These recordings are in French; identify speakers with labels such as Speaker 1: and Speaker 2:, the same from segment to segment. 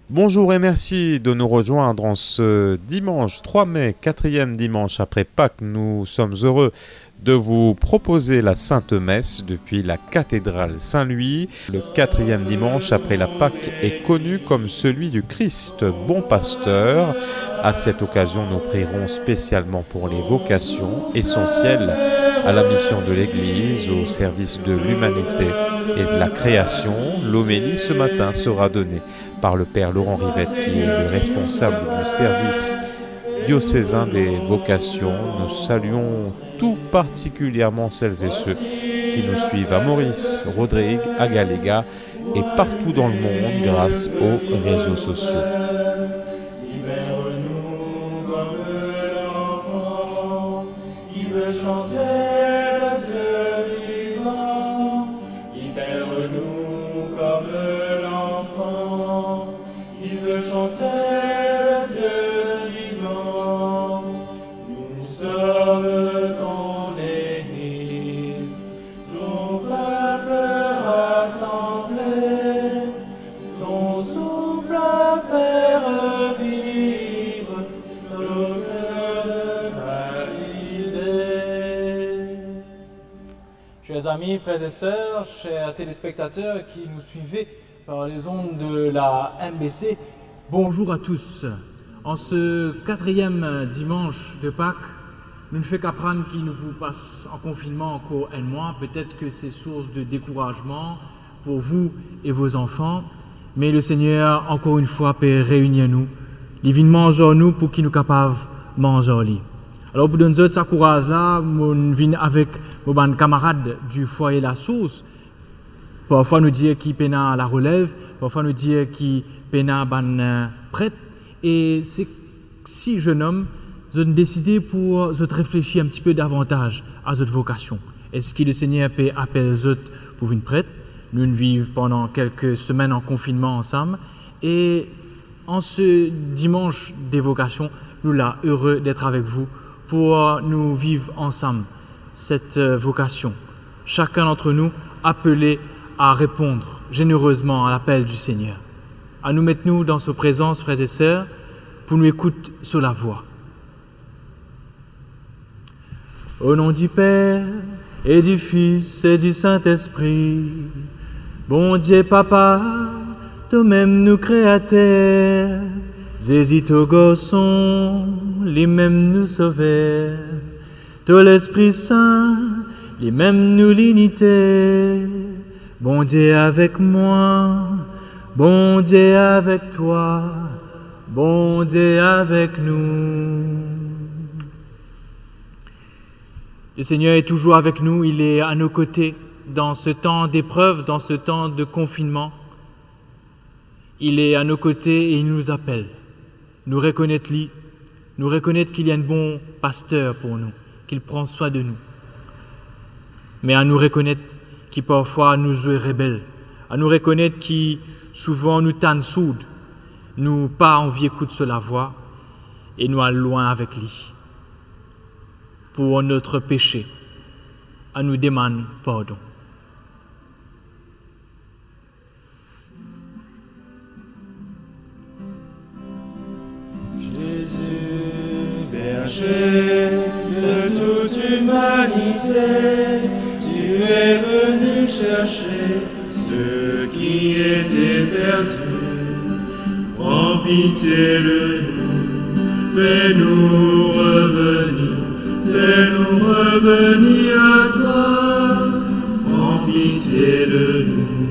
Speaker 1: Bonjour et merci de nous rejoindre en ce dimanche 3 mai, quatrième dimanche après Pâques. Nous sommes heureux de vous proposer la Sainte Messe depuis la cathédrale Saint-Louis. Le quatrième dimanche après la Pâque est connu comme celui du Christ, bon pasteur. À cette occasion, nous prierons spécialement pour les vocations essentielles à la mission de l'Église, au service de l'humanité et de la création. L'homélie ce matin sera donnée par le Père Laurent Rivette, qui est le responsable du service diocésain des vocations. Nous saluons tout particulièrement celles et ceux qui nous suivent à Maurice, Rodrigue, à Galéga et partout dans le monde grâce aux réseaux sociaux.
Speaker 2: Libère-nous comme l'enfant qui veut chanter le Dieu vivant. Libère-nous comme l'enfant qui veut chanter le Dieu vivant. Nous sommes ton Église, ton peuple rassemblé, ton souffle à faire vivre nos cœurs baptisés.
Speaker 3: Chers amis, frères et sœurs, chers téléspectateurs qui nous suivez par les ondes de la MBC, bonjour à tous. En ce quatrième dimanche de Pâques, nous ne faisons qu'apprendre qu'il nous passe en confinement encore un mois. Peut-être que c'est source de découragement pour vous et vos enfants, mais le Seigneur, encore une fois, peut réunir nous. Il vient manger nous pour qu'il nous capable de manger. Alors pour nous autres, ça courage là, on vient avec nos camarades du foyer La Source. Parfois nous dire qui peine à la relève, parfois nous dire qui peine à ban prêtre. Et ces 6 jeunes hommes ont décidé pour réfléchir un petit peu davantage à notre vocation. Est-ce que le Seigneur peut appeler les autres pour une prêtre? Nous vivons pendant quelques semaines en confinement ensemble. Et en ce dimanche des vocations, nous là, heureux d'être avec vous pour nous vivre ensemble cette vocation. Chacun d'entre nous appelé à répondre généreusement à l'appel du Seigneur. À nous mettre nous dans sa présence, frères et sœurs, pour nous écouter sur la voix. Au nom du Père et du Fils et du Saint-Esprit, bon Dieu Papa, toi-même nous créateur, Jésus ton garçon, lui-même nous sauveur, toi l'Esprit Saint, lui-même nous l'unité. Bon Dieu avec moi, bon Dieu avec toi, bon Dieu avec nous. Le Seigneur est toujours avec nous, il est à nos côtés dans ce temps d'épreuve, dans ce temps de confinement. Il est à nos côtés et il nous appelle. Nous reconnaître lui, nous reconnaître qu'il y a un bon pasteur pour nous, qu'il prend soin de nous. Mais à nous reconnaître qui parfois nous jouent rebelles, à nous reconnaître qui souvent nous tannent soudes, nous pas envie écouter sur la voix et nous allons loin avec lui. Pour notre péché, à nous demander pardon.
Speaker 2: Jésus, berger de toute humanité, tu es venu chercher ceux qui étaient perdus. Prends pitié de nous, fais-nous revenir, fais-nous revenir à toi. Prends pitié de nous.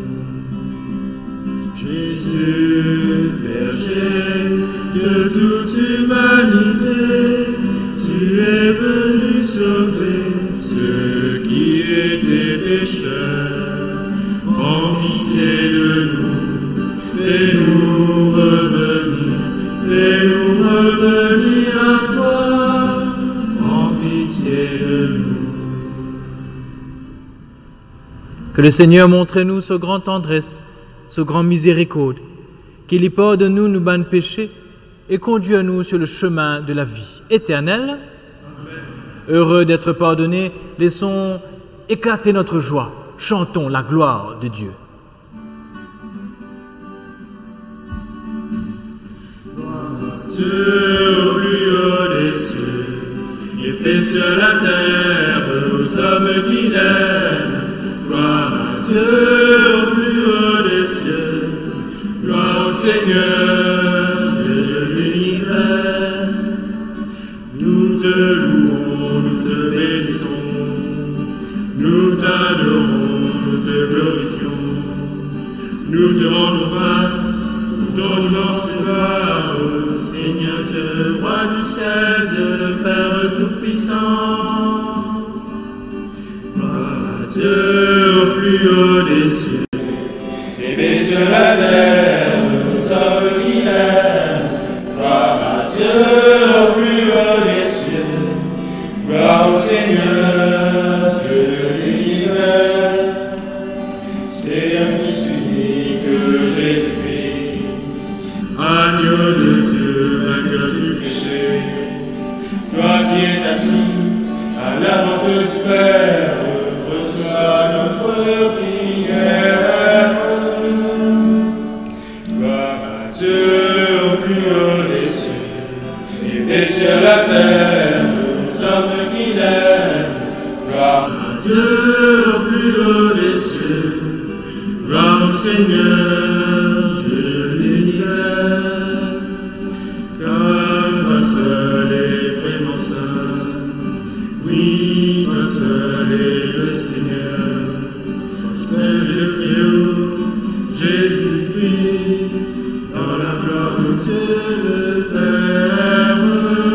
Speaker 2: Jésus, berger de toute humanité, tu es venu sauver ceux qui étaient pécheurs. Prends pitié de nous, fais-nous revenir, fais-nous revenir à toi. Prends pitié de nous.
Speaker 3: Que le Seigneur montre-nous sa grande tendresse, sa grande miséricorde, qu'il y pardonne nous nos péchés et conduit-nous sur le chemin de la vie éternelle. Amen. Heureux d'être pardonnés, laissons éclater notre joie, chantons la gloire de Dieu.
Speaker 2: Dieu au plus haut des cieux, et paix sur la terre aux hommes qui l'aiment. Gloire à Dieu au plus haut des cieux, gloire au Seigneur, Dieu de l'univers. Nous te louons, nous te bénissons, nous t'adorons, nous te glorifions, nous te rendons grâce pour ton immense gloire, Seigneur Dieu, roi du ciel, Dieu le Père Tout-Puissant. Gloire à Dieu au plus haut des cieux, et paix sur la terre aux hommes qui l'aiment. Gloire à Dieu au plus haut des cieux, gloire au Seigneur, Dieu de l'univers. C'est un Fils unique, Jésus-Christ, agneau de Dieu, vainqueur du péché. Toi qui es assis à la droite du Père, reçois notre prière. Gloire à Dieu au plus haut des cieux, et paix sur la terre aux hommes qui l'aiment. Gloire à Dieu au plus haut des cieux, gloire au Seigneur, Dieu de l'univers. Car toi seul est vraiment saint, oui, toi seul est le Seigneur, toi seul est Dieu, Jésus-Christ, dans la gloire de Dieu le Père.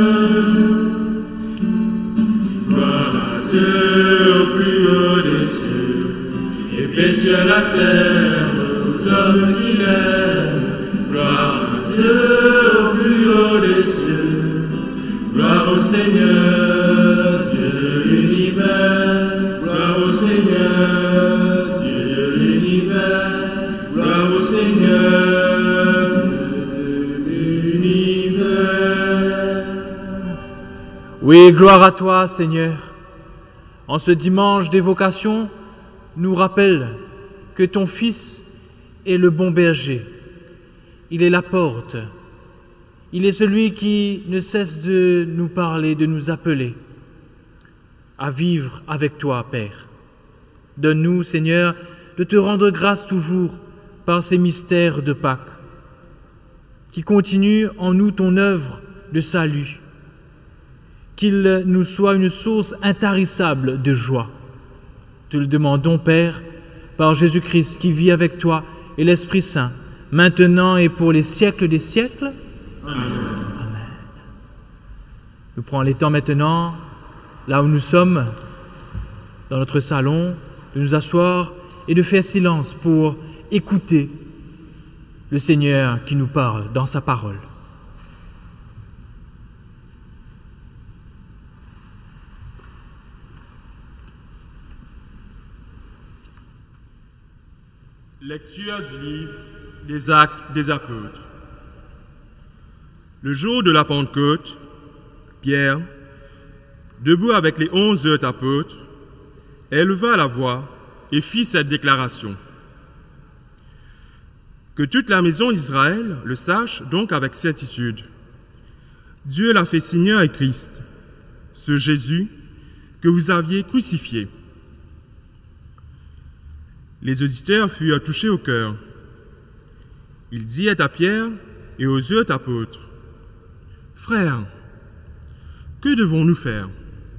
Speaker 2: Gloire à Dieu au plus haut des cieux, et paix sur la terre aux hommes qui l'aiment. Gloire à Dieu au plus haut des cieux, gloire au Seigneur, Dieu de l'univers. Gloire au Seigneur, Dieu de l'univers. Gloire au Seigneur, Dieu de l'univers.
Speaker 3: Oui, gloire à toi, Seigneur. En ce dimanche d'évocation, nous rappelle que ton Fils est le bon berger. Il est la porte. Il est celui qui ne cesse de nous parler, de nous appeler à vivre avec toi, Père. Donne-nous, Seigneur, de te rendre grâce toujours par ces mystères de Pâques, qui continuent en nous ton œuvre de salut, qu'il nous soit une source intarissable de joie. Te le demandons, Père, par Jésus-Christ qui vit avec toi et l'Esprit Saint, maintenant et pour les siècles des siècles.
Speaker 2: Amen.
Speaker 3: Amen. Nous prenons les temps maintenant, là où nous sommes, dans notre salon, de nous asseoir et de faire silence pour écouter le Seigneur qui nous parle dans sa parole.
Speaker 4: Lecture du livre des Actes des Apôtres. Le jour de la Pentecôte, Pierre, debout avec les 11 autres apôtres, éleva la voix et fit cette déclaration. Que toute la maison d'Israël le sache donc avec certitude. Dieu l'a fait Seigneur et Christ, ce Jésus que vous aviez crucifié. Les auditeurs furent touchés au cœur. Ils dirent à Pierre et aux autres apôtres, « Frères, que devons-nous faire ?»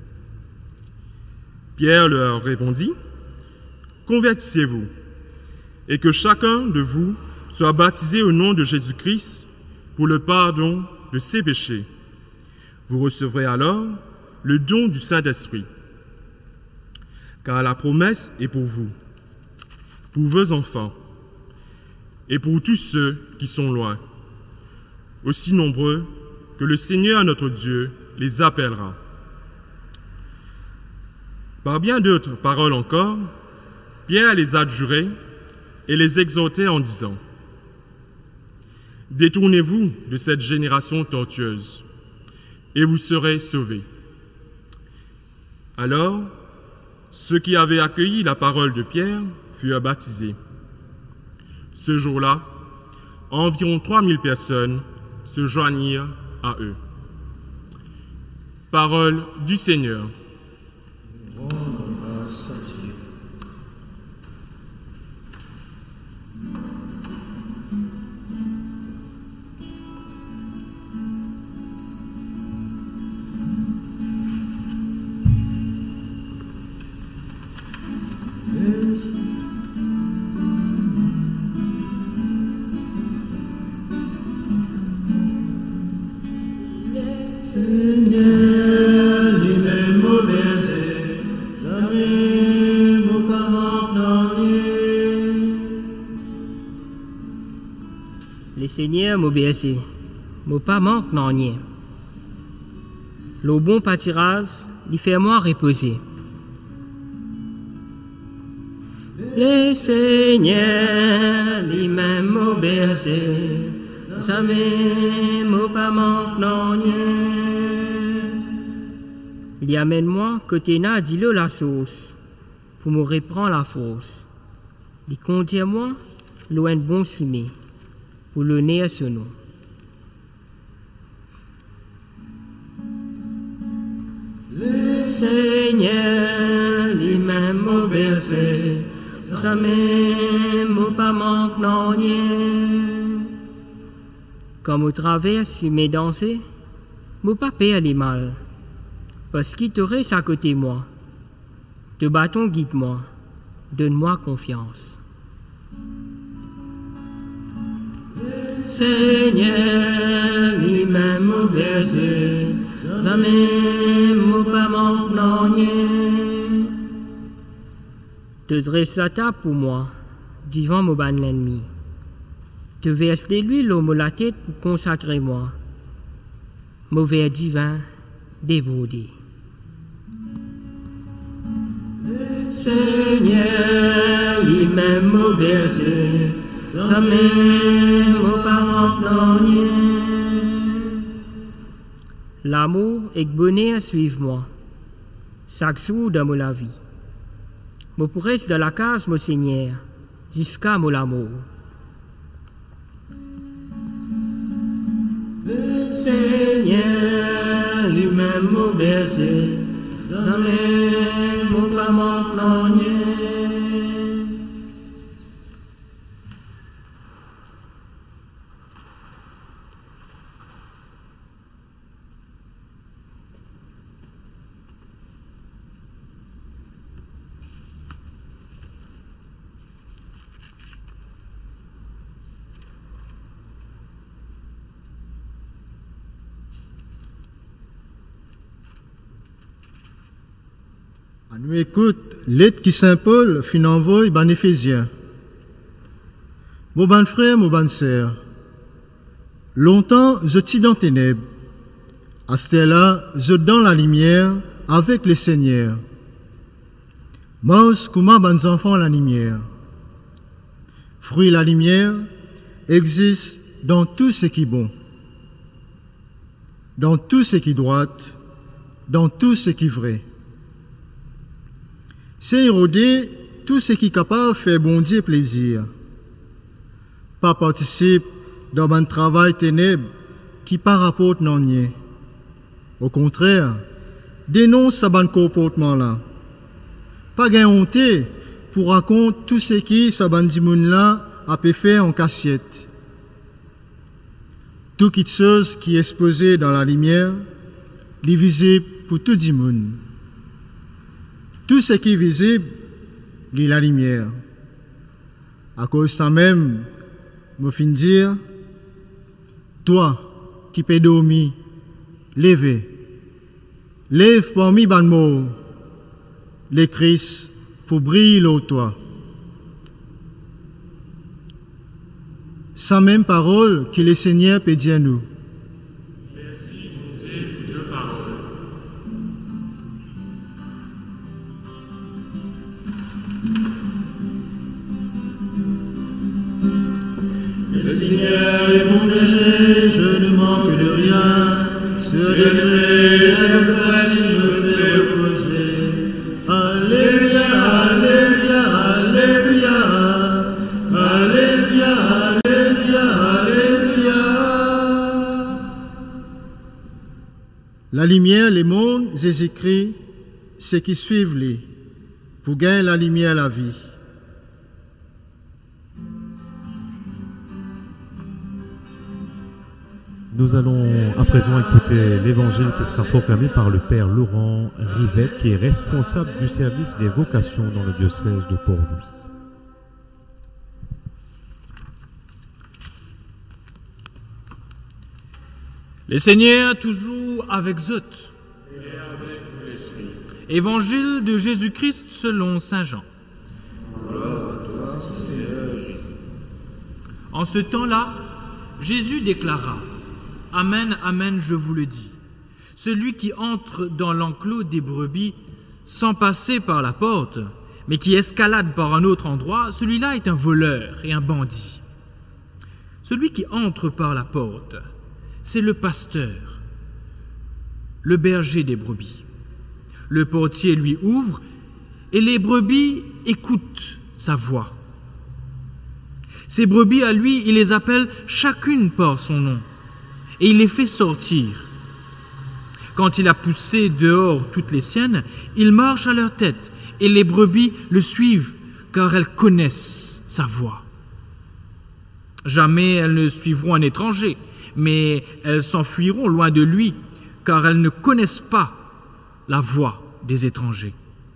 Speaker 4: Pierre leur répondit, « Convertissez-vous, et que chacun de vous soit baptisé au nom de Jésus-Christ pour le pardon de ses péchés. Vous recevrez alors le don du Saint-Esprit. Car la promesse est pour vous, pour vos enfants, et pour tous ceux qui sont loin, aussi nombreux que le Seigneur notre Dieu les appellera. » Par bien d'autres paroles encore, Pierre les adjurait et les exhortait en disant, « Détournez-vous de cette génération tortueuse, et vous serez sauvés. » Alors, ceux qui avaient accueilli la parole de Pierre furent baptisés. Ce jour-là, environ 3000 personnes se joignirent à eux. Parole du Seigneur.
Speaker 2: Grâce à Dieu. Seigneur, lui-même au berger, jamais mon parent n'en est.
Speaker 5: Le Seigneur m'a bercé, m'a pas manque n'en rien. Le bon pâturage, il fait moi reposer. Le Seigneur, lui-même m'a bercé, jamais m'a pas manque n'en rien. Il amène moi côté na dit le la sauce, pour me reprendre la force. Il conduit moi loin de bon simé, pour le nez à ce nom. Le Seigneur, lui-même m'a bercé, jamais m'a pas manque n'en rien. Comme au travers si mes dansé, m'a pas payé les mal, parce qu'il te reste à côté moi. Te bâton guide-moi, donne-moi confiance. Seigneur, lui-même m'a bercé, jamais m'a pas manque n'en rien. Te dresse la table pour moi, devant mon ban l'ennemi. Te verse de l'huile au la tête pour consacrer moi. Mauvais divin débordé. Seigneur, lui-même m'a bercé, jamais m'a pas manque n'en rien. L'amour et le bonheur suivent moi, chaque jour dans ma vie. Je pourrais de la case, mon Seigneur, jusqu'à mon amour. Le Seigneur lui-même m'a bercé, jamais m'a pas manque n'en rien.
Speaker 6: Nous écoute lettre qui Saint Paul fin envoie ban Éphésiens. Mon ban frère, mon ban sœur, longtemps je t'y dans ténèbres, à cette là je dans la lumière avec le Seigneur. Maus kuma ban enfants la lumière. Fruit la lumière existe dans tout ce qui est bon, dans tout ce qui est droit, dans tout ce qui est vrai. C'est éroder tout ce qui est capable de faire bon Dieu plaisir. Pas participe dans un travail ténèbre qui pas rapporte non rien. Au contraire, dénonce ce bon comportement là. Pas gain honte pour raconter tout ce qui ce bon dimoun là a pu faire en cassette. Tout quelque chose qui est exposé dans la lumière, est visible pour tout dimoun. Tout ce qui est visible, c'est la lumière. À cause de ça même, je finis dire, toi qui peux dormir, lève parmi les morts, les Christ pour briller au toi. Sa même parole que le Seigneur peut dire à nous.
Speaker 2: Merci, mon Dieu, pour ta parole. Le Seigneur est mon berger, je ne manque de rien. Sur les prés de fraîche, il me fait reposer. Alléluia, alléluia, alléluia. Alléluia, alléluia, alléluia.
Speaker 6: lumière, les mondes, Jésus-Christ, ceux qui suivent les, pour gagner la lumière, la vie.
Speaker 7: Nous allons à présent écouter l'évangile qui sera proclamé par le Père Laurent Rivette, qui est responsable du service des vocations dans le diocèse de Port-Louis.
Speaker 3: Le Seigneur toujours avec Zot. Évangile de Jésus-Christ selon Saint Jean. En ce temps-là, Jésus déclara: Amen, amen, je vous le dis. Celui qui entre dans l'enclos des brebis sans passer par la porte, mais qui escalade par un autre endroit, celui-là est un voleur et un bandit. Celui qui entre par la porte, c'est le pasteur, le berger des brebis. Le portier lui ouvre et les brebis écoutent sa voix. Ces brebis à lui, il les appelle chacune par son nom et il les fait sortir. Quand il a poussé dehors toutes les siennes, il marche à leur tête et les brebis le suivent car elles connaissent sa voix. Jamais elles ne suivront un étranger, mais elles s'enfuiront loin de lui car elles ne connaissent pas la voix des étrangers.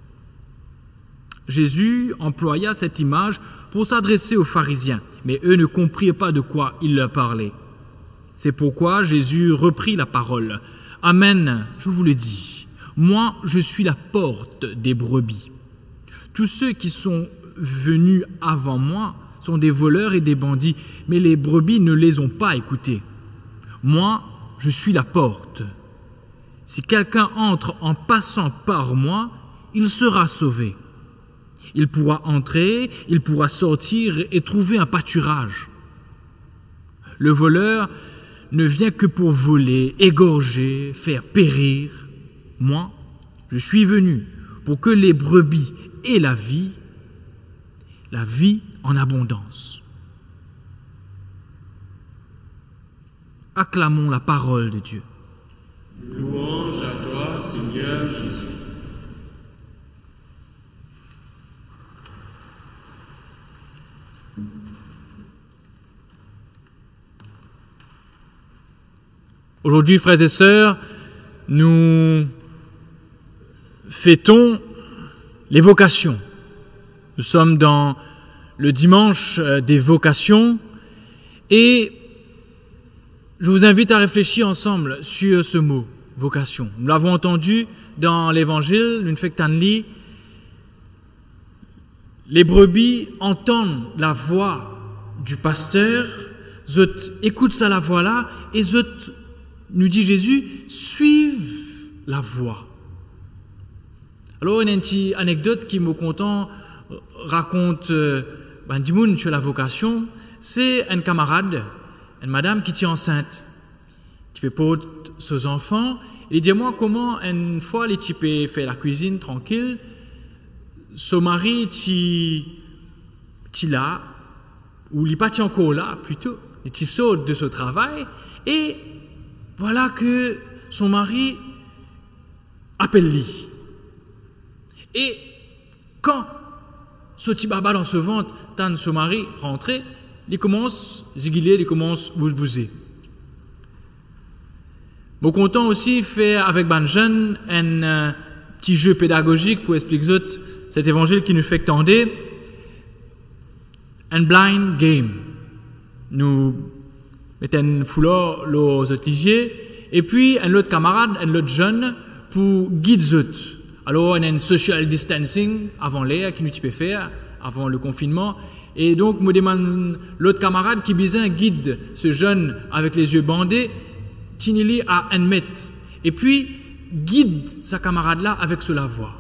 Speaker 3: Jésus employa cette image pour s'adresser aux pharisiens, mais eux ne comprirent pas de quoi il leur parlait. C'est pourquoi Jésus reprit la parole. Amen, je vous le dis, moi je suis la porte des brebis. Tous ceux qui sont venus avant moi sont des voleurs et des bandits, mais les brebis ne les ont pas écoutés. Moi, je suis la porte. Si quelqu'un entre en passant par moi, il sera sauvé. Il pourra entrer, il pourra sortir et trouver un pâturage. Le voleur ne vient que pour voler, égorger, faire périr. Moi, je suis venu pour que les brebis aient la vie en abondance. Acclamons la parole de Dieu.
Speaker 2: Louange à toi, Seigneur Jésus.
Speaker 3: Aujourd'hui, frères et sœurs, nous fêtons les vocations. Nous sommes dans le dimanche des vocations et je vous invite à réfléchir ensemble sur ce mot, vocation. Nous l'avons entendu dans l'évangile, une fectanli. Les brebis entendent la voix du pasteur, zot écoute ça la voix là, et zot, nous dit Jésus, suivent la voix. Alors, il y a une petite anecdote qui me content raconte Bandimoun sur la vocation. C'est un camarade, une madame qui est enceinte, qui peut porter ses enfants. Il dit moi comment une fois les types fait la cuisine tranquille, son mari qui là ou il pas encore là plutôt, il saute de ce travail et voilà que son mari appelle lui. Et quand ce petit baba dans ce ventre, tant son mari rentré, il commence à ziguiller, il commence à bouger. Bon content aussi fait avec ban jeune un petit jeu pédagogique pour expliquer cet évangile qui nous fait tendre, un blind game. Nous mettons un foulard aux autres ligiers et puis un autre camarade, un autre jeune pour guider les autres. Alors, on a un social distancing avant l'air qui nous peut faire, avant le confinement. Et donc, je demande l'autre camarade qui bizarre guide ce jeune avec les yeux bandés, tinili à 1 mètre. Et puis, guide sa camarade-là avec cela voix.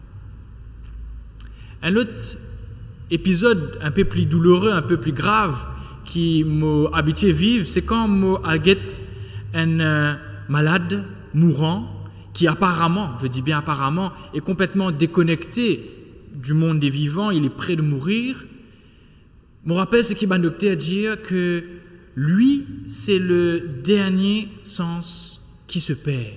Speaker 3: Un autre épisode un peu plus douloureux, un peu plus grave, qui m'a habitué vivre, c'est quand m'a guette un malade mourant, qui apparemment, je dis bien apparemment, est complètement déconnecté du monde des vivants, il est près de mourir. Mon rappel, c'est qu'il m'a docteur dire que lui, c'est le dernier sens qui se perd.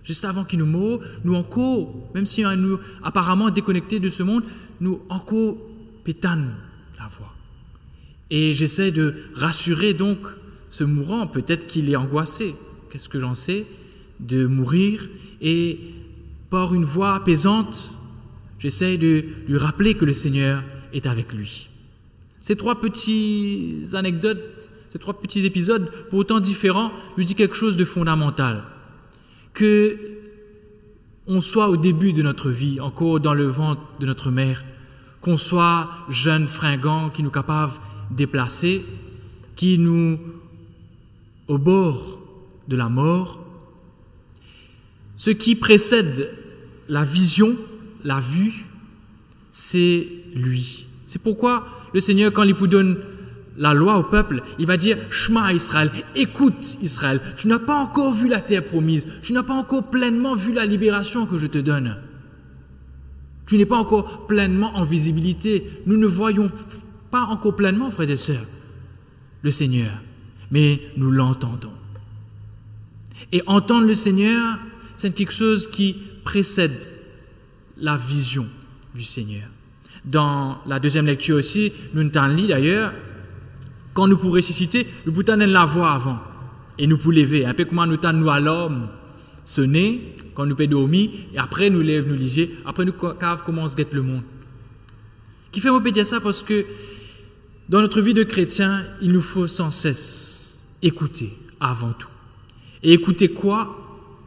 Speaker 3: Juste avant qu'il nous meure, nous encore, même si nous apparemment déconnectés de ce monde, nous encore pétane la voix. Et j'essaie de rassurer donc ce mourant, peut-être qu'il est angoissé. Qu'est-ce que j'en sais? De mourir, et par une voix apaisante, j'essaie de lui rappeler que le Seigneur est avec lui. Ces 3 petites anecdotes, ces 3 petits épisodes, pour autant différents, lui disent quelque chose de fondamental. Que on soit au début de notre vie, encore dans le ventre de notre mère, qu'on soit jeune, fringant, qui nous capable de déplacer, qui nous au bord de la mort, ce qui précède la vision, la vue, c'est lui. C'est pourquoi le Seigneur, quand il vous donne la loi au peuple, il va dire « Shema Israël, écoute Israël, tu n'as pas encore vu la terre promise, tu n'as pas encore pleinement vu la libération que je te donne. Tu n'es pas encore pleinement en visibilité. Nous ne voyons pas encore pleinement, frères et sœurs, le Seigneur, mais nous l'entendons. » Et entendre le Seigneur, c'est quelque chose qui précède la vision du Seigneur. Dans la deuxième lecture aussi, nous t'en lit d'ailleurs, quand nous pour ressusciter, nous pouvons la voix avant et nous pour lever. Un peu comme nous t'en à l'homme sonner quand nous peut dormir et après nous lève, nous liger, après nous cave comment se guette le monde. Qui fait moi dire ça parce que dans notre vie de chrétien, il nous faut sans cesse écouter avant tout. Et écouter quoi?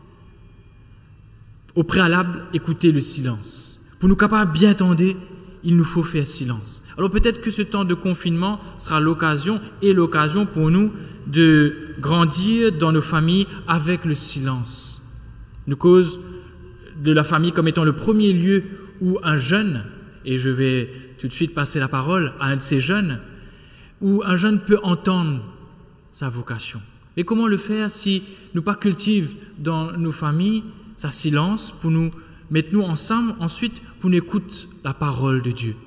Speaker 3: Au préalable, écouter le silence. Pour nous capables bien entendre, il nous faut faire silence. Alors peut-être que ce temps de confinement sera l'occasion pour nous de grandir dans nos familles avec le silence. Nous cause de la famille comme étant le premier lieu où un jeune, et je vais tout de suite passer la parole à un de ces jeunes, où un jeune peut entendre sa vocation. Et comment le faire si nous pas cultivons dans nos familles sa silence pour nous mettre nous ensemble ensuite pour nous écouter la parole de Dieu.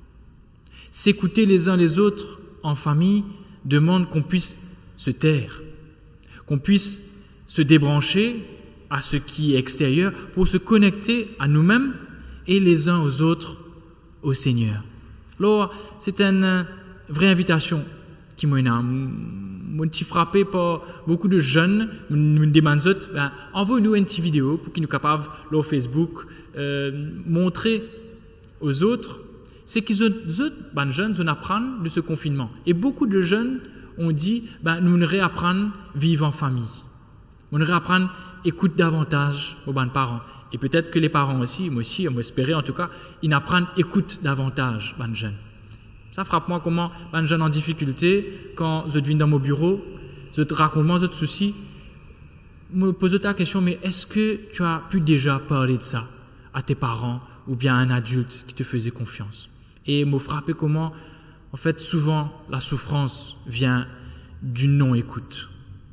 Speaker 3: S'écouter les uns les autres en famille demande qu'on puisse se taire, qu'on puisse se débrancher à ce qui est extérieur pour se connecter à nous-mêmes et les uns aux autres au Seigneur. Alors, c'est une vraie invitation qui m'a été frappé par beaucoup de jeunes, nous demandent envoyez-nous une petite vidéo pour qu'ils nous capables, sur Facebook, montrer aux autres c'est qu'ils les jeunes on apprennent de ce confinement. Et beaucoup de jeunes ont dit nous ne réapprendre vivre en famille. On ne réapprendre écoute davantage aux parents. Et peut-être que les parents aussi, moi espérer en tout cas, ils apprennent écoute davantage les jeunes. Ça frappe moi comment les jeunes en difficulté, quand je viens dans mon bureau, je te raconte moi d'autres soucis, me pose ta question, mais est-ce que tu as pu déjà parler de ça à tes parents ou bien à un adulte qui te faisait confiance? Et me frapper comment, en fait, souvent, la souffrance vient d'une non-écoute.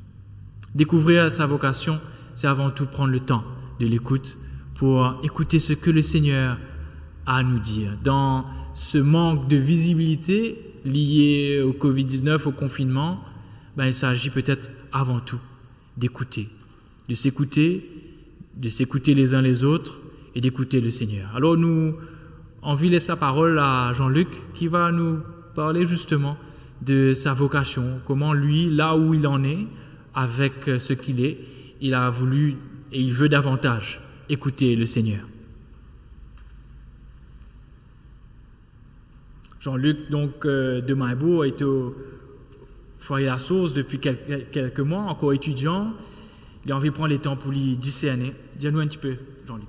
Speaker 3: Découvrir sa vocation, c'est avant tout prendre le temps de l'écoute pour écouter ce que le Seigneur a à nous dire. Dans ce manque de visibilité lié au Covid-19, au confinement, il s'agit peut-être avant tout d'écouter, de s'écouter les uns les autres et d'écouter le Seigneur. Alors nous, on va laisser la parole à Jean-Luc qui va nous parler justement de sa vocation, comment lui, là où il en est, avec ce qu'il est, il a voulu et il veut davantage écouter le Seigneur. Jean-Luc, donc, de Maïbourg, est au foyer La Source depuis quelques mois, encore étudiant. Il a envie de prendre les temps pour lui discerner. Dis-nous un petit peu, Jean-Luc.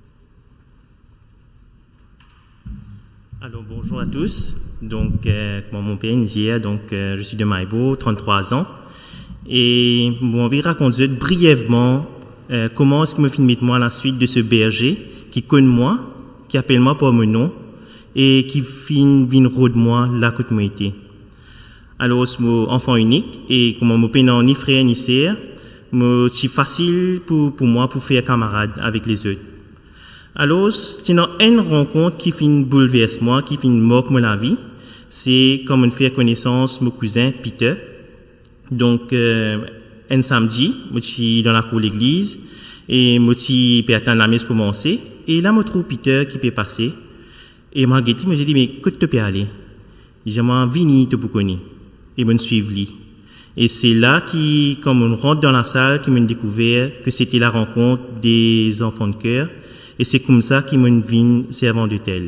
Speaker 8: Alors, bonjour à tous. Donc, comme mon père disait, je suis de Maïbourg, 33 ans. Et j'ai envie de raconter brièvement comment est-ce que me filme moi à la suite de ce berger qui connaît moi, qui appelle moi par mon nom, et qui vient rôde moi là que moi été. Alors, je suis enfant unique et comme mon père n'a ni frère ni sœur, c'est facile pour moi pour faire camarade avec les autres. Alors, c'est une rencontre qui fait une bouleverse moi, qui fait une marque moi la vie. C'est comme une faire connaissance mon cousin Peter. Donc, un samedi, je suis dans la cour de l'église Et moi, je peux attendre la messe commencer. Et là, je trouve Peter qui peut passer. Et malgré tout, je me dis, mais que tu peux aller? J'ai venu te pour connaître. Et je me suis lui. Et c'est là qui, comme on rentre dans la salle, qui m'a découvert que c'était la rencontre des enfants de cœur. Et c'est comme ça qu'ils m'ont vu servant de tel.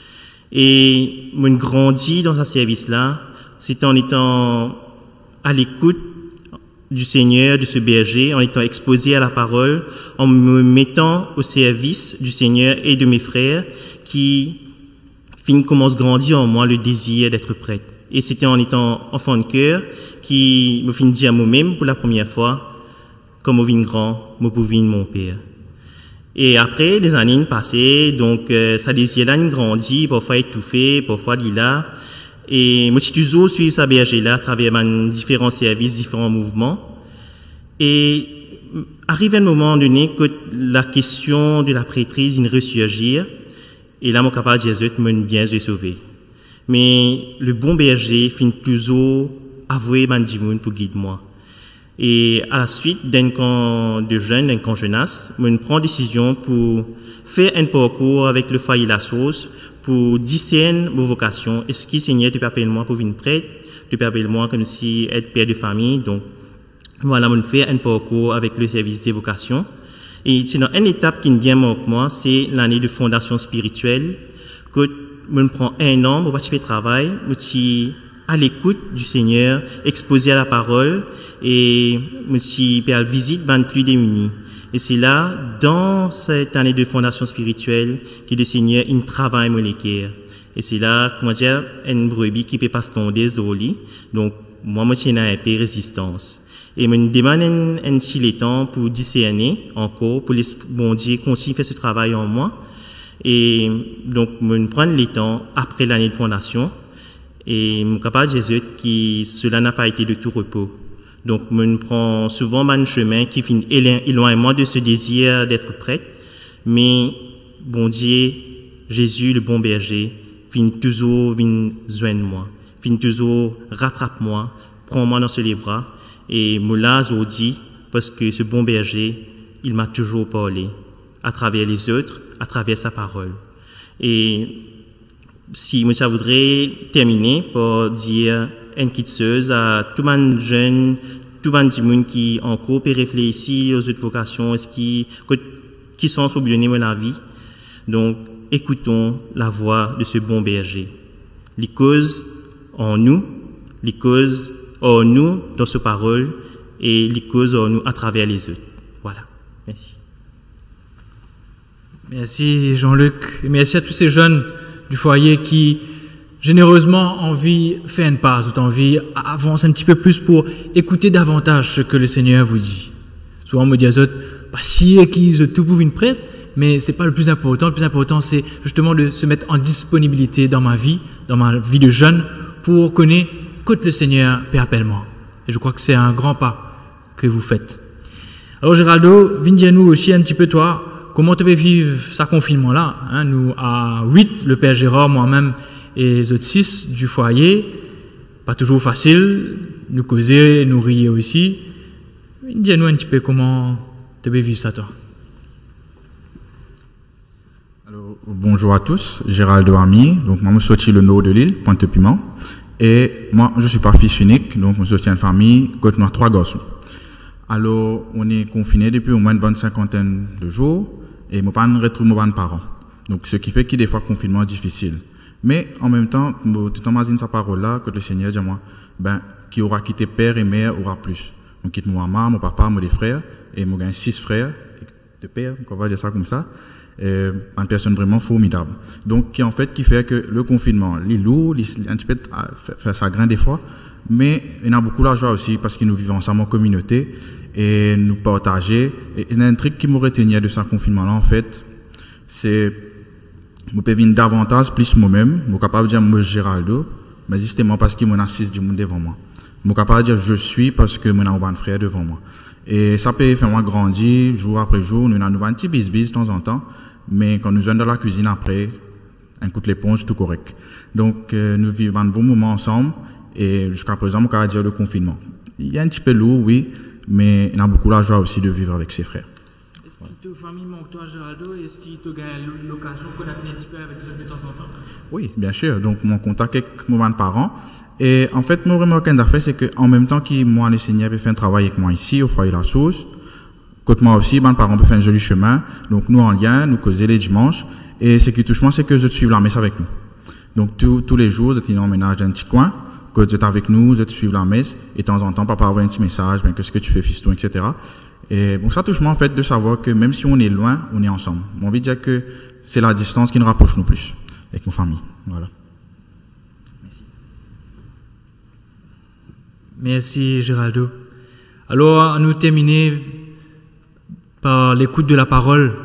Speaker 8: Et m'ont grandi dans ce service-là. C'était en étant à l'écoute du Seigneur, de ce berger, en étant exposé à la parole, en me mettant au service du Seigneur et de mes frères qui commencent à grandir en moi le désir d'être prêtre. Et c'était en étant enfant de cœur qui me finit dire à moi-même pour la première fois, comme au vin grand, me pouvais mon père. Et après, des années passées, donc, ça désir-là, grandit, parfois étouffé, parfois il là. Et moi, je suis toujours suivre sa berger-là à travers différents services, différents mouvements. Et arrive un moment donné que la question de la prêtrise, il ressurgir. Et là, mon capable de Jésus m'a bien sauvé. Mais le bon berger finit toujours avouer Mandimoun pour guider moi. Et à la suite d'un camp de jeunes, d'un camp jeunesse, je prends décision pour faire un parcours avec le foyer La Sauce pour discerner vos vocations. Est-ce que Seigneur te appelle moi pour venir prêtre, te appelle moi comme si être père de famille. Donc voilà, je fais un parcours avec le service des vocations. Et sinon, une étape qui me vient avec moi, c'est l'année de fondation spirituelle que je me prends un an pour participer au travail, je suis à l'écoute du Seigneur, exposé à la parole, et je suis à la visite de plus démunis. Et c'est là, dans cette année de fondation spirituelle, que le Seigneur, il travaille mon cœur. Et c'est là, comment dire, une brebis qui peut pas se tonder de lit. Donc, moi, je suis un peu résistance. Et me demande un petit temps pour discerner encore, pour les bon Dieu continuer à faire ce travail en moi. Et donc, me prendre les temps après l'année de fondation. Et mon capable Jésus qui cela n'a pas été de tout repos. Donc, me prend souvent un chemin qui finit éloignement de ce désir d'être prêtre. Mais, bon Dieu, Jésus, le bon berger, finit toujours joindre moi, finit toujours rattrape moi, prends moi dans ses bras. Et me l'a dit parce que ce bon berger, il m'a toujours parlé à travers les autres, à travers sa parole. Et si moi je voudrais terminer par dire une petite à tout le monde jeune, tout le monde qui en cours peut réfléchir aux autres vocations, qui sont problèmes dans la vie. Donc, écoutons la voix de ce bon berger. Les causes en nous, les causes en nous dans ce parole et les causes en nous à travers les autres. Voilà. Merci.
Speaker 3: Merci Jean-Luc. Et merci à tous ces jeunes du foyer qui généreusement envie faire une pause, ou envie avancer un petit peu plus pour écouter davantage ce que le Seigneur vous dit. Souvent on me dit à eux, si qu'ils tout pour une prêtre, mais c'est pas le plus important. Le plus important c'est justement de se mettre en disponibilité dans ma vie de jeune pour connaître que le Seigneur peut appeler moi. Et je crois que c'est un grand pas que vous faites. Alors Géraldo, viens nous aussi un petit peu toi. Comment tu peux vivre ce confinement-là, hein? Nous, à 8, le Père Gérard, moi-même et les autres 6 du foyer, pas toujours facile, nous causer, nous rier aussi. Dis-nous un petit peu comment tu peux vivre ça, toi.
Speaker 9: Alors, bonjour à tous, Géraldo Ami, donc moi je suis sorti le nord de l'île, Pointe-Piment, et moi je suis pas fils unique, donc je suis une famille, Côte-Noire, 3 garçons. Alors, on est confiné depuis au moins une bonne cinquantaine de jours, et je ne pas retrouver mes parents. Donc, ce qui fait qu'il y a des fois confinement difficile. Mais, en même temps, tout imagine sa parole-là, que le Seigneur dit à moi, qui aura quitté père et mère aura plus. Donc, quitte mon maman, mon papa, mes frères, et moi, j'ai 6 frères, de père, on va dire ça comme ça, une personne vraiment formidable. Donc, qui fait que le confinement, il est lourd, il un petit peu faire ça grain des fois, mais il y a beaucoup de joie aussi parce que nous vivons ensemble en communauté et nous partager. Et il y a un truc qui me retenait de ce confinement-là, en fait, c'est je peux venir davantage, plus moi-même, je suis capable de dire moi Géraldo, mais justement parce qu'il y a 6 du monde devant moi. Je suis capable de dire je suis parce que j'ai un frère devant moi. Et ça peut faire moi grandir jour après jour. Nous avons un petit bis-bis de temps en temps, mais quand nous sommes dans la cuisine après, un coup de l'éponge, tout correct. Donc, nous vivons un bon moment ensemble. Et jusqu'à présent, on peut dire le confinement. Il y a un petit peu lourd, oui, mais il y a beaucoup de joie aussi de vivre avec ses frères.
Speaker 3: Est-ce que ta famille manque toi, Géraldo? Est-ce qu'il te gagne l'occasion de connecter un petit peu avec eux de temps en temps?
Speaker 9: Oui, bien sûr. Donc, mon contact avec mes parents. Et en fait, mon remarque d'affaires, c'est qu'en même temps que moi, le Seigneur peut faire un travail avec moi ici, au foyer La Source, côté moi aussi, mes parents peuvent faire un joli chemin. Donc, nous en lien, nous causer les dimanches. Et ce qui touche moi, c'est que je suive la messe avec nous. Donc, tous les jours, je suis en ménage d'un petit coin. Que tu es avec nous, je te suis la messe. Et de temps en temps, papa envoie un petit message, ben, qu'est-ce que tu fais, fiston, etc. Et bon, ça touche moi, en fait, de savoir que même si on est loin, on est ensemble. J'ai envie de dire que c'est la distance qui nous rapproche nous plus avec nos familles. Voilà.
Speaker 3: Merci Géraldo. Alors, nous terminer par l'écoute de la parole,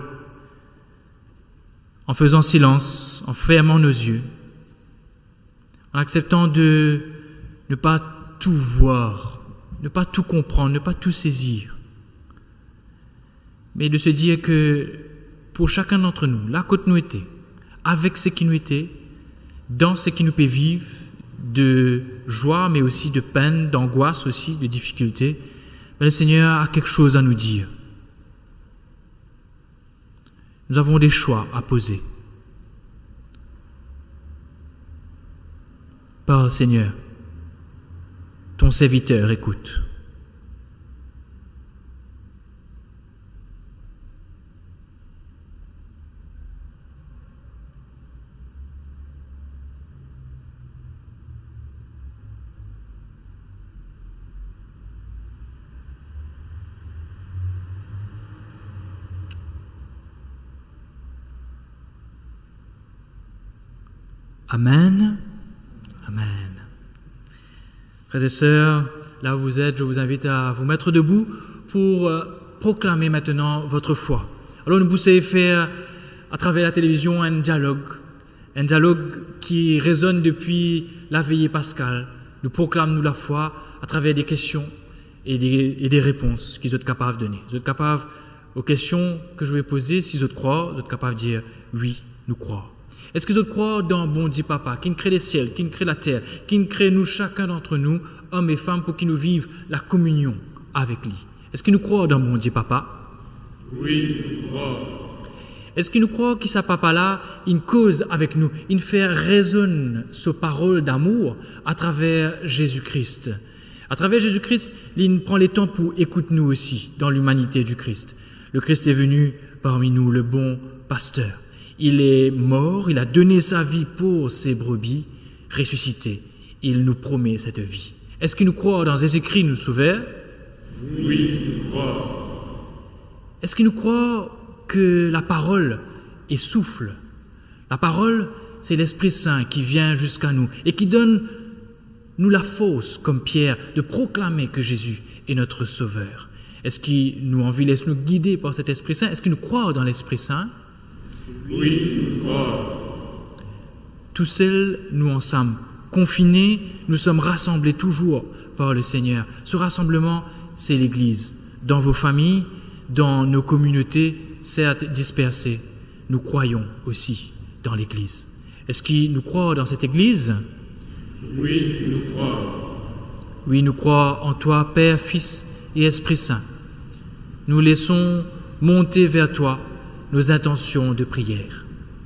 Speaker 3: en faisant silence, en fermant nos yeux, en acceptant de ne pas tout voir, ne pas tout comprendre, ne pas tout saisir, mais de se dire que pour chacun d'entre nous, là où nous étions, avec ce qui nous était, dans ce qui nous peut vivre, de joie, mais aussi de peine, d'angoisse aussi, de difficulté, le Seigneur a quelque chose à nous dire. Nous avons des choix à poser. Parle, Seigneur, ton serviteur écoute. Amen. Amen. Frères et sœurs, là où vous êtes, je vous invite à vous mettre debout pour proclamer maintenant votre foi. Alors nous pouvons faire à travers la télévision un dialogue qui résonne depuis la veillée pascale. Nous proclamons nous la foi à travers des questions et des réponses qu'ils sont capables de donner. Vous êtes capables aux questions que je vais poser, si vous êtes croire, vous êtes capables de dire oui, nous croyons. Est-ce que vous croyez dans bon Dieu Papa, qui nous crée les ciels, qui nous crée la terre, qui nous crée nous, chacun d'entre nous, hommes et femmes, pour qu'ils nous vivent la communion avec lui? Est-ce que nous croyons dans bon Dieu Papa?
Speaker 2: Oui, nous croyons.
Speaker 3: Est-ce que nous croyons que ce Papa-là, il cause avec nous, il fait résonner sa parole d'amour à travers Jésus-Christ? À travers Jésus-Christ, il prend les temps pour écouter nous aussi dans l'humanité du Christ. Le Christ est venu parmi nous, le bon pasteur. Il est mort, il a donné sa vie pour ses brebis, ressuscité. Il nous promet cette vie. Est-ce que nous croyons dans les écrits nous sauver?
Speaker 2: Oui, nous croyons.
Speaker 3: Est-ce que nous croyons que la parole est souffle? La parole, c'est l'Esprit Saint qui vient jusqu'à nous et qui donne nous la force, comme Pierre, de proclamer que Jésus est notre Sauveur. Est-ce qu'il nous envie, laisse nous guider par cet Esprit Saint? Est-ce que nous croyons dans l'Esprit Saint?
Speaker 2: Oui, nous croyons.
Speaker 3: Tous seuls, nous ensemble, confinés, nous sommes rassemblés toujours par le Seigneur. Ce rassemblement, c'est l'Église. Dans vos familles, dans nos communautés, certes dispersées, nous croyons aussi dans l'Église. Est-ce que nous croyons dans cette Église?
Speaker 2: Oui, nous croyons.
Speaker 3: Oui, nous croyons en toi, Père, Fils et Esprit Saint. Nous laissons monter vers toi nos intentions de prière.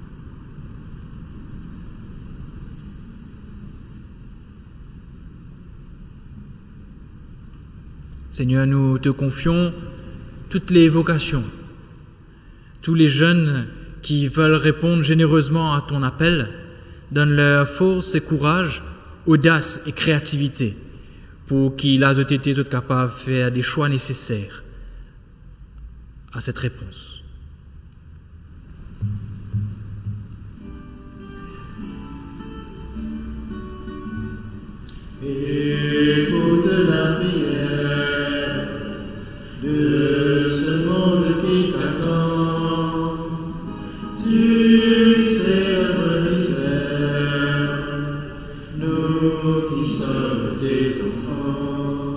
Speaker 3: Seigneur, nous te confions toutes les vocations, tous les jeunes qui veulent répondre généreusement à ton appel, donne-leur force et courage, audace et créativité pour qu'ils aient été capables de faire des choix nécessaires à cette réponse.
Speaker 2: Écoute la prière de ce monde qui t'attend. Tu sais notre misère, nous qui sommes tes enfants.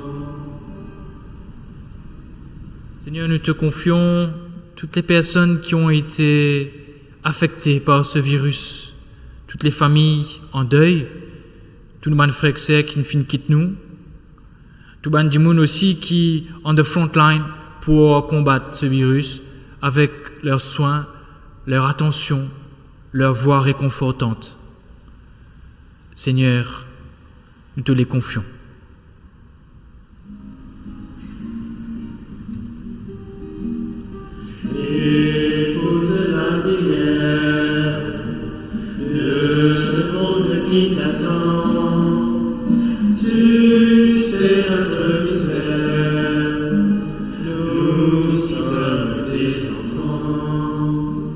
Speaker 3: Seigneur, nous te confions toutes les personnes qui ont été affectées par ce virus, toutes les familles en deuil, tout le monde frère qui ne quitte nous, tout le monde aussi qui en the front line pour combattre ce virus avec leurs soins, leur attention, leur voix réconfortante. Seigneur, nous te les confions.
Speaker 2: Écoute la prière de ce monde qui t'attend. Tu sais notre misère, nous qui sommes tes enfants.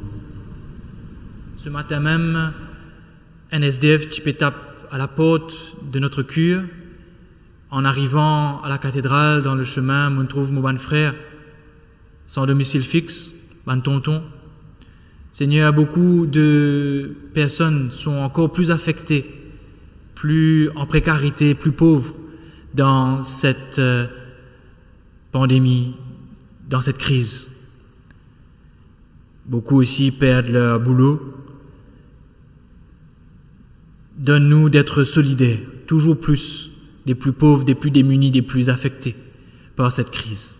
Speaker 3: Ce matin même, un SDF type tape à la porte de notre cure. En arrivant à la cathédrale, dans le chemin, on trouve mon bon frère, sans domicile fixe, mon tonton. Seigneur, beaucoup de personnes sont encore plus affectées, plus en précarité, plus pauvres dans cette pandémie, dans cette crise. Beaucoup aussi perdent leur boulot. Donne-nous d'être solidaires, toujours plus, des plus pauvres, des plus démunis, des plus affectés par cette crise.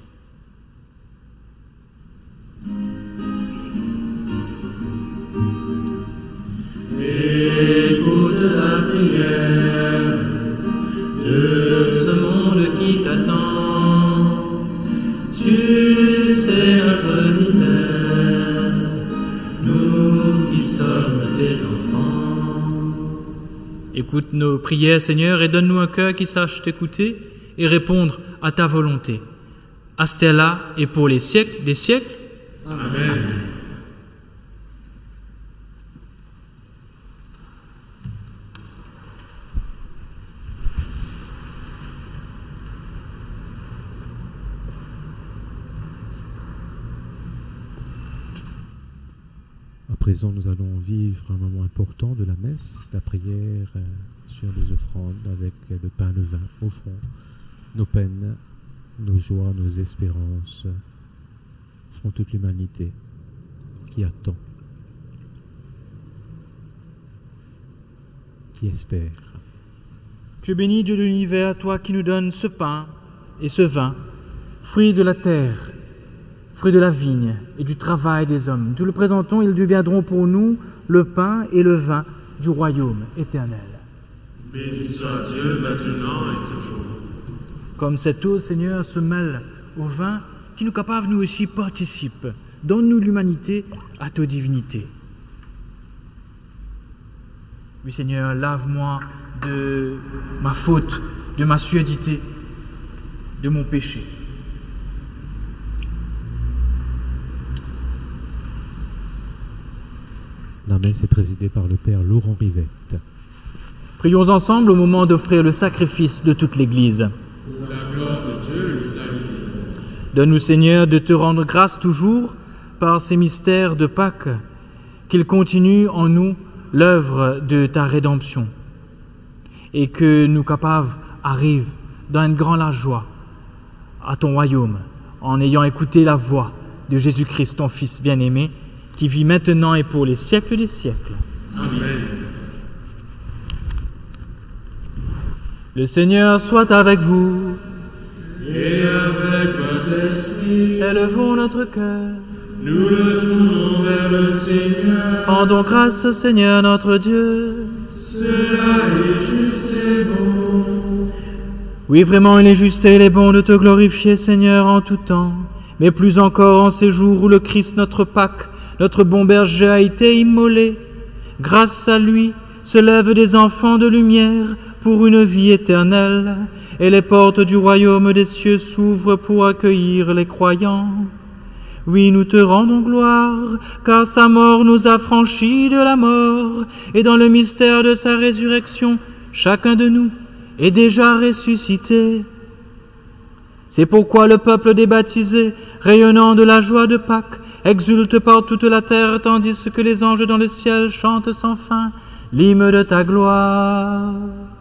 Speaker 2: Écoute la prière de ce monde qui t'attend. Tu sais notre misère, nous qui sommes tes enfants.
Speaker 3: Écoute nos prières, Seigneur, et donne-nous un cœur qui sache t'écouter et répondre à ta volonté. À ce là et pour les siècles des siècles.
Speaker 2: Amen.
Speaker 7: À présent, nous allons vivre un moment important de la messe, la prière sur les offrandes avec le pain et le vin. Offrons nos peines, nos joies, nos espérances. Offrons toute l'humanité qui attend, qui espère.
Speaker 3: Tu es béni, Dieu de l'univers, toi qui nous donnes ce pain et ce vin, fruits de la terre, fruits de la vigne et du travail des hommes. Nous le présentons, ils deviendront pour nous le pain et le vin du royaume éternel.
Speaker 2: Béni soit Dieu maintenant et toujours.
Speaker 3: Comme cette eau, Seigneur, se mêle au vin, qui nous capable, nous aussi, participe. Donne-nous l'humanité à ta divinité. Oui, Seigneur, lave-moi de ma faute, de ma surdité, de mon péché.
Speaker 7: La messe est présidée par le Père Laurent Rivette.
Speaker 3: Prions ensemble au moment d'offrir le sacrifice de toute l'Église.
Speaker 2: Pour la gloire de Dieu, le salut.
Speaker 3: Donne-nous, Seigneur, de te rendre grâce toujours par ces mystères de Pâques, qu'ils continuent en nous l'œuvre de ta rédemption et que nous capables arrivent dans une grande joie à ton royaume en ayant écouté la voix de Jésus-Christ, ton Fils bien-aimé, qui vit maintenant et pour les siècles des siècles.
Speaker 2: Amen.
Speaker 3: Le Seigneur soit avec vous.
Speaker 2: Et avec votre esprit,
Speaker 3: Élevons notre cœur.
Speaker 2: nous le tournons vers le Seigneur.
Speaker 3: Rendons grâce au Seigneur notre Dieu.
Speaker 2: Cela est juste et bon.
Speaker 3: Oui, vraiment, il est juste et il est bon de te glorifier, Seigneur, en tout temps, mais plus encore en ces jours où le Christ, notre Pâque, notre bon berger, a été immolé. Grâce à lui, se lèvent des enfants de lumière pour une vie éternelle, et les portes du royaume des cieux s'ouvrent pour accueillir les croyants. Oui, nous te rendons gloire, car sa mort nous a franchis de la mort, et dans le mystère de sa résurrection, chacun de nous est déjà ressuscité. C'est pourquoi le peuple des baptisés, rayonnant de la joie de Pâques, exulte par toute la terre, tandis que les anges dans le ciel chantent sans fin l'hymne de ta gloire.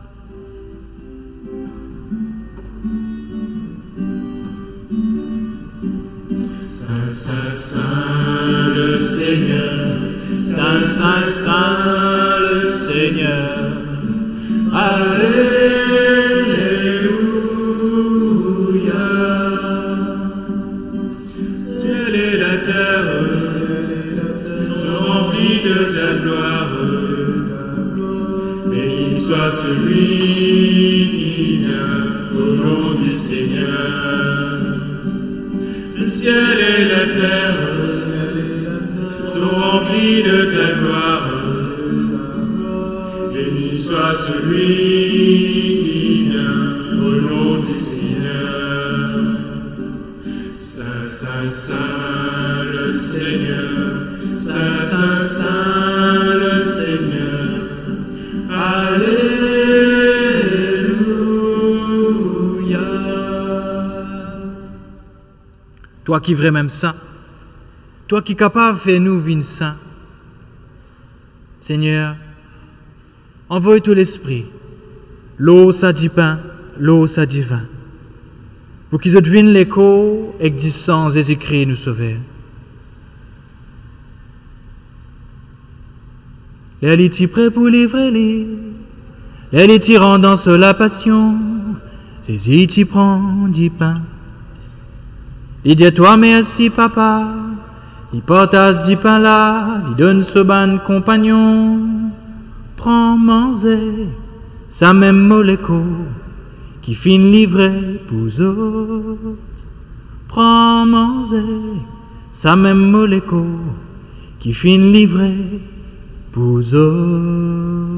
Speaker 2: Saint, Saint, Saint, le Seigneur. Saint, Saint, Saint, le Seigneur. Alléluia. Ciel et la terre celui qui vient au nom du Seigneur. Le ciel et la terre sont remplis de ta gloire. Béni soit celui qui vient au nom du Seigneur. Saint, Saint, Saint, le Seigneur. Saint, Saint, Saint, le Seigneur. Alléluia.
Speaker 3: Toi qui vrai même saint, toi qui capable de faire nous vivre saint, Seigneur, envoie tout l'esprit, l'eau ça dit pain, l'eau ça dit vin, pour qu'ils devinent l'écho et que du sang Jésus-Christ nous sauver. Les lits prêts pour livrer les lits rendant sur la passion, Jésus t'y prend du pain. Il dit toi merci papa, il porte du pain là, il donne ce ban compagnon. Prends manger, ça même moléco, qui fin livré pour autres. Prends manger, ça même moléco, qui fin livré pour autres.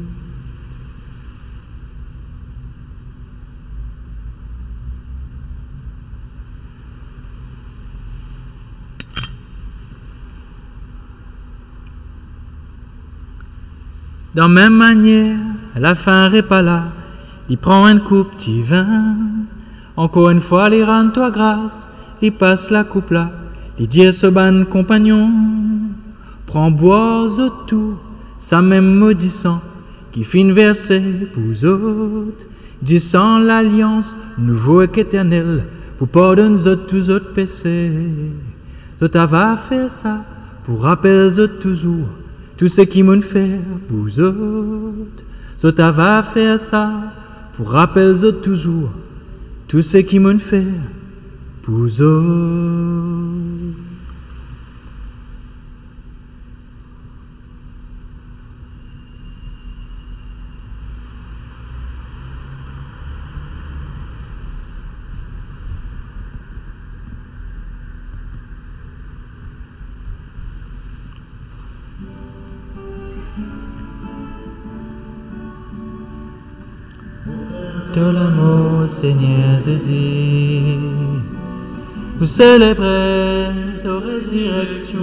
Speaker 3: Dans la même manière, la fin n'est pas là, il prend une coupe de vin. Encore une fois, il rend toi grâce, il passe la coupe là, il dit à ce ban compagnon, prends bois tout, ça même maudissant, qui fin versé pour autres, disant l'alliance, nouveau et éternel, pour pardonner tous autres péchés. Zot va faire ça, pour rappeler toujours, tout ce qui m'ont fait pour autres, Zot va faire ça, pour rappeler toujours, tout ce qui m'ont fait pour autres. De l'amour, Seigneur Jésus, nous célébrons ta résurrection.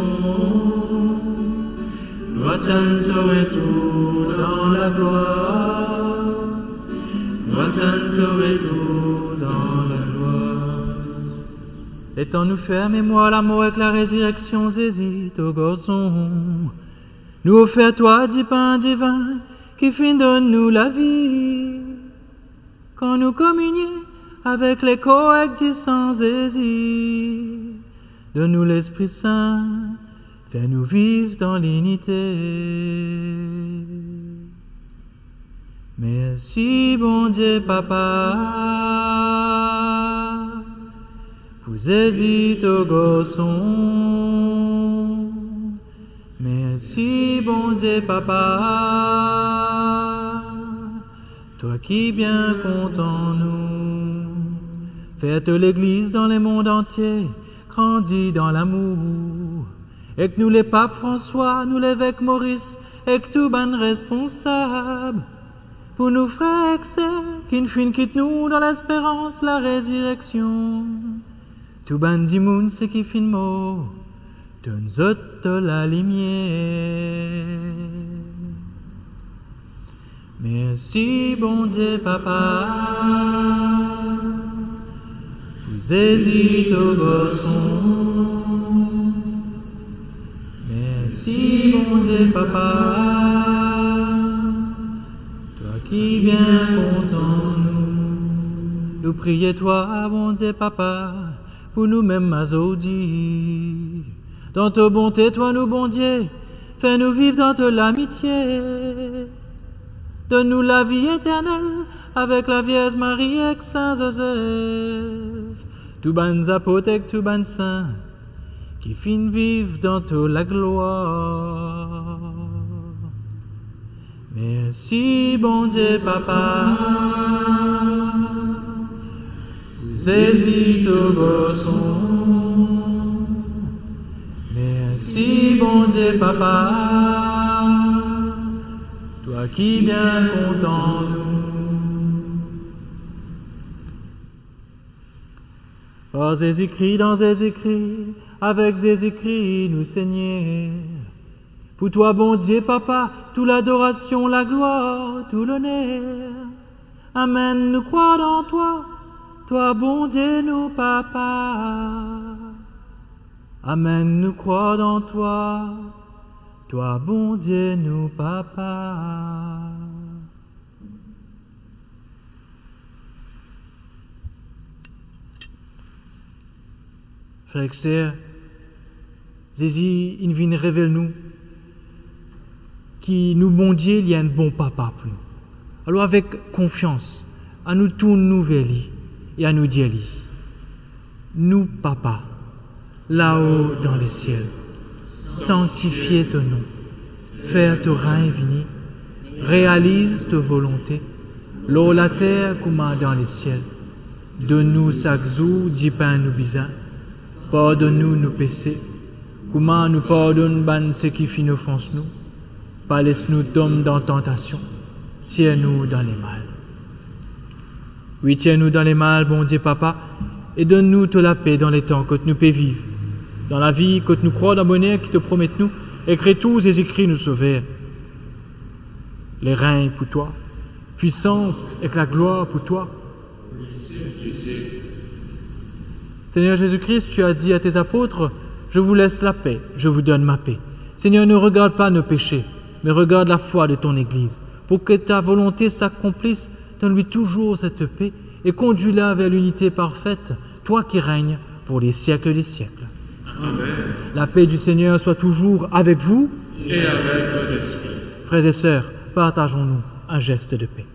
Speaker 3: Nous attendons tout dans la gloire. Nous attendons tout dans la gloire. Laissons-nous faire mémoire l'amour avec la résurrection, Jésus, ton garçon. Nous offrons toi du pain divin qui fin donne-nous la vie. Quand nous communions avec les corrects du sang Jésus, donne-nous l'Esprit Saint, fais-nous vivre dans l'unité. Merci, bon Dieu, Papa, pour Jésus, ton garçon. Merci, bon Dieu, Papa, toi qui bien content nous, faites l'Église dans les mondes entiers, grandit dans l'amour, et que nous les papes François, nous l'évêque Maurice, et que tout ban responsable, pour nous frères et sœurs, qui ne fin quitte nous dans l'espérance, la résurrection, tout ban du monde c'est qui fin mort, donne-nous la lumière. Merci, bon Dieu, Papa, vous hésitez au garçon. Merci, bon Dieu, Papa, toi qui viens content nous. Nous prions toi, bon Dieu, Papa, pour nous-mêmes aujourd'hui. Dans ta bonté, toi, nous, bon Dieu, fais-nous vivre dans de l'amitié. Donne-nous la vie éternelle avec la Vierge Marie et Saint Joseph. Tout ban apôtres et tout ban saint qui fin vivent dans toute la gloire. Merci, bon Dieu, Papa. Saisis ton garçon. Merci, bon Dieu, Papa. Toi qui bien content nous. Par Jésus-Christ, dans Jésus-Christ, avec Jésus-Christ, nous Seigneur. Pour toi, bon Dieu, Papa, toute l'adoration, la gloire, tout l'honneur. Amen, nous croyons dans toi, toi, bon Dieu, nous, Papa. Amen, nous croyons dans toi, toi, bon Dieu, nous, Papa. Frères et sœurs, Jésus, il vient révéler nous qui nous, bon Dieu, il y a un bon papa pour nous. Alors avec confiance, à nous tout nouvelle et à nous dire, nous, papa, là-haut dans les ciels, sanctifiez ton nom, fais ton règne vini, réalise ta volonté, l'eau la terre comme dans les ciels. Donne-nous chaque jour du pain nous besoin, pardonne-nous nos péchés, comment nous pardonne ceux qui font offense nous. Pas laisse-nous tomber dans tentation, tiens-nous dans les mal. Oui, tiens-nous dans les mal, bon Dieu Papa, et donne-nous toute la paix dans les temps que nous peux vivre, dans la vie que nous croyons dans bonheur qui te promettent nous, et crée tous et écrits nous sauver. Les règnes pour toi, puissance et la gloire pour toi. Seigneur Jésus-Christ, tu as dit à tes apôtres, je vous laisse la paix, je vous donne ma paix. Seigneur, ne regarde pas nos péchés, mais regarde la foi de ton Église, pour que ta volonté s'accomplisse. Donne-lui toujours cette paix et conduis-la vers l'unité parfaite, toi qui règnes pour les siècles des siècles.
Speaker 2: Amen.
Speaker 3: La paix du Seigneur soit toujours avec vous
Speaker 2: Et avec votre esprit.
Speaker 3: Frères et sœurs, partageons-nous un geste de paix.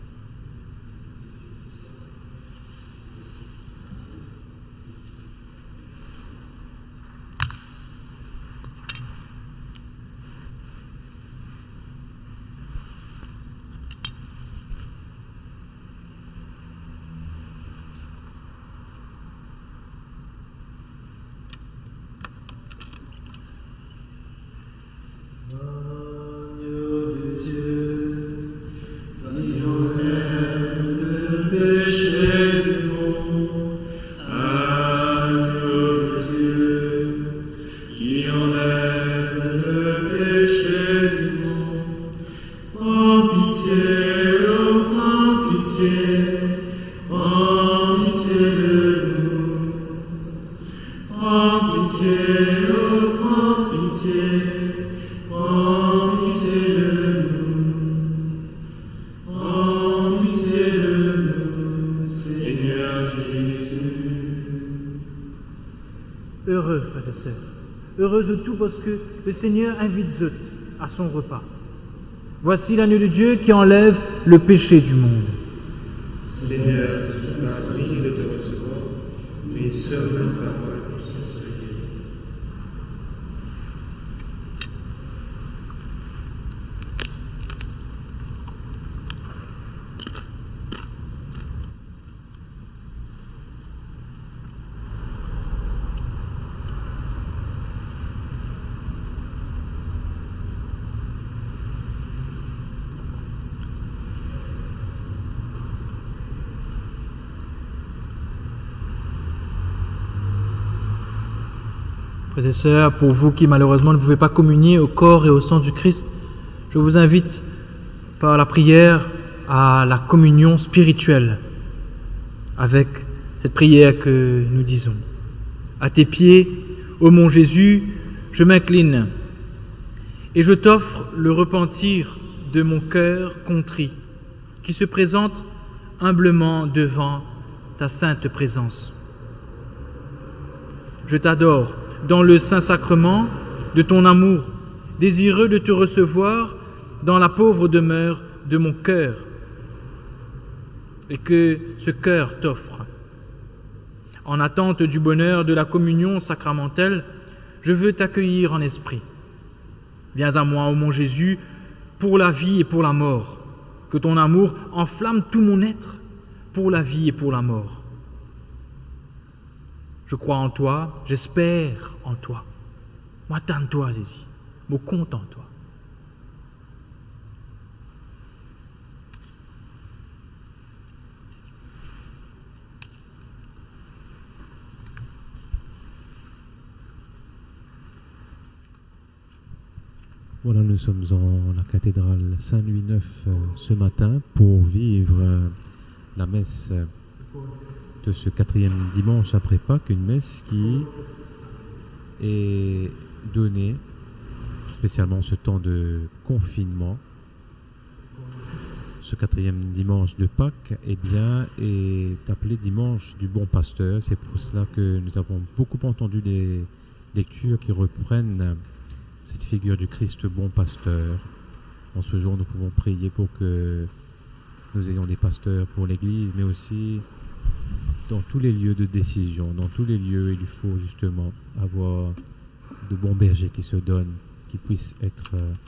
Speaker 3: Heureux, frères et sœurs, heureux de tout parce que le Seigneur invite Zot à son repas. Voici l'agneau de Dieu qui enlève le péché du monde.
Speaker 10: Seigneur, je ne suis pas digne de te recevoir, mais seule une parole pour ce Seigneur.
Speaker 3: Frères et sœurs, pour vous qui malheureusement ne pouvez pas communier au corps et au sang du Christ, je vous invite par la prière à la communion spirituelle avec cette prière que nous disons. À tes pieds, ô mon Jésus, je m'incline et je t'offre le repentir de mon cœur contrit qui se présente humblement devant ta sainte présence. Je t'adore dans le Saint-Sacrement de ton amour, désireux de te recevoir dans la pauvre demeure de mon cœur, et que ce cœur t'offre. En attente du bonheur de la communion sacramentelle, je veux t'accueillir en esprit. Viens à moi, ô mon Jésus, pour la vie et pour la mort. Que ton amour enflamme tout mon être, pour la vie et pour la mort. Je crois en toi, j'espère en toi. Moi, t'aime toi, Jésus. Moi, compte en toi.
Speaker 7: Voilà, nous sommes en la cathédrale Saint-Louis IX ce matin pour vivre la messe de ce 4e dimanche après Pâques, une messe qui est donnée spécialement en ce temps de confinement. Ce 4e dimanche de Pâques est appelé dimanche du bon pasteur. C'est pour cela que nous avons beaucoup entendu des lectures qui reprennent cette figure du Christ bon pasteur. En ce jour, nous pouvons prier pour que nous ayons des pasteurs pour l'Église, mais aussi dans tous les lieux de décision, dans tous les lieux, il faut justement avoir de bons bergers qui se donnent, qui puissent être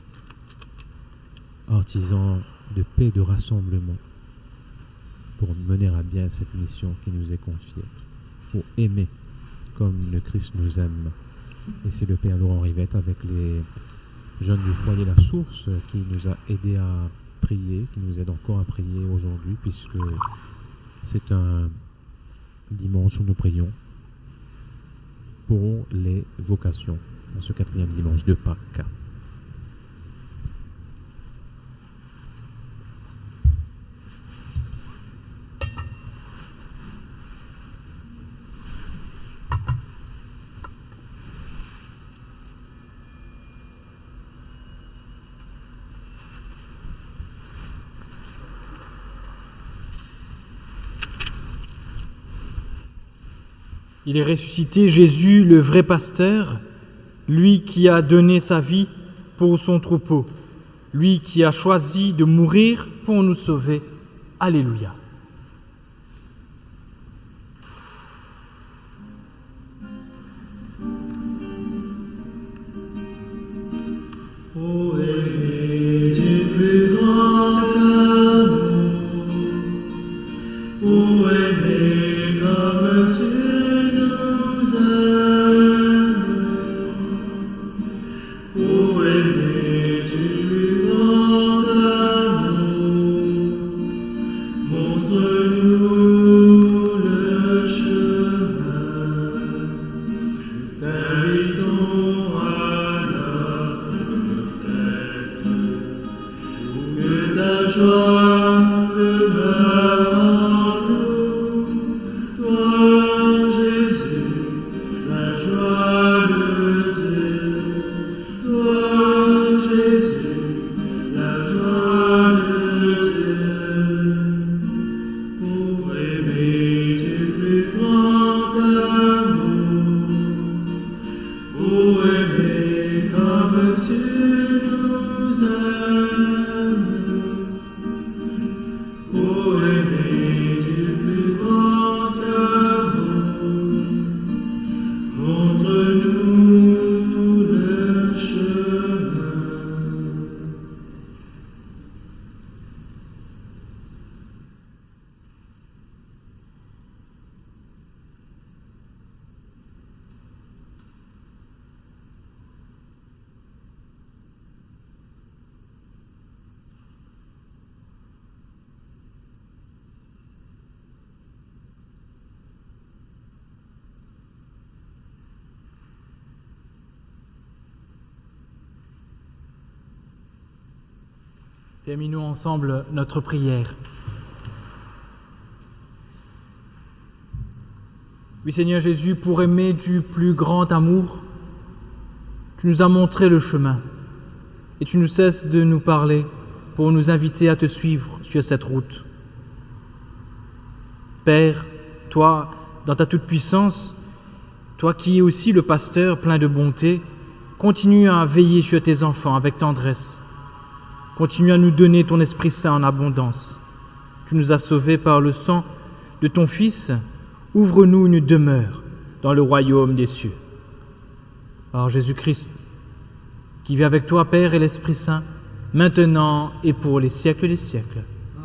Speaker 7: artisans de paix, de rassemblement, pour mener à bien cette mission qui nous est confiée, pour aimer comme le Christ nous aime. Et c'est le Père Laurent Rivette avec les jeunes du foyer La Source qui nous a aidés à prier, qui nous aide encore à prier aujourd'hui, puisque c'est un dimanche où nous prions pour les vocations, en ce 4e dimanche de Pâques.
Speaker 3: Il est ressuscité, Jésus, le vrai pasteur, lui qui a donné sa vie pour son troupeau, lui qui a choisi de mourir pour nous sauver. Alléluia.
Speaker 2: Ô aimé du plus grand amour, ô aimé comme tu nous aimes, ô aimé du plus grand amour, montre-nous le chemin, t'invitons à notre fête, pour que ta joie demeure en nous, toi Jésus, la joie de Dieu, toi Jésus, la joie de Dieu. Ô aimé du plus grand amour, ô aimé comme tu nous aimes, ô aimé du plus grand amour, montre-nous le chemin.
Speaker 3: Terminons ensemble notre prière. Oui, Seigneur Jésus, pour aimer du plus grand amour, tu nous as montré le chemin et tu ne cesses de nous parler pour nous inviter à te suivre sur cette route. Père, toi, dans ta toute-puissance, toi qui es aussi le pasteur plein de bonté, continue à veiller sur tes enfants avec tendresse. Continue à nous donner ton Esprit Saint en abondance. Tu nous as sauvés par le sang de ton Fils. Ouvre-nous une demeure dans le royaume des cieux. Alors Jésus-Christ, qui vit avec toi, Père et l'Esprit Saint, maintenant et pour les siècles des siècles.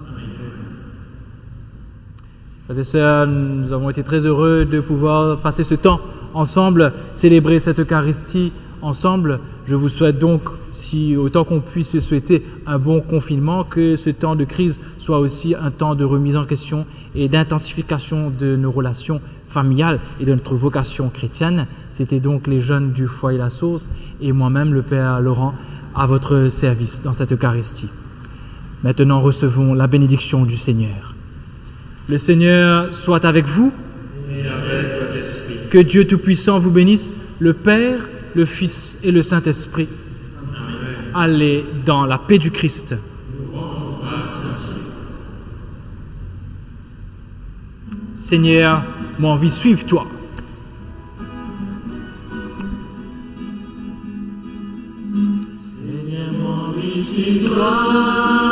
Speaker 3: Frères et sœurs, nous avons été très heureux de pouvoir passer ce temps ensemble, célébrer cette Eucharistie ensemble. Je vous souhaite donc, si autant qu'on puisse le souhaiter, un bon confinement, que ce temps de crise soit aussi un temps de remise en question et d'intensification de nos relations familiales et de notre vocation chrétienne. C'était donc les jeunes du foyer La Source et moi-même, le Père Laurent, à votre service dans cette Eucharistie. Maintenant, recevons la bénédiction du Seigneur. Le Seigneur soit avec vous.
Speaker 10: Et avec votre esprit.
Speaker 3: Que Dieu Tout-Puissant vous bénisse, le Père, le Fils et le Saint-Esprit.
Speaker 10: Amen.
Speaker 3: Allez dans la paix du Christ. Seigneur, mon envie suive toi.
Speaker 2: Seigneur, mon envie suive toi.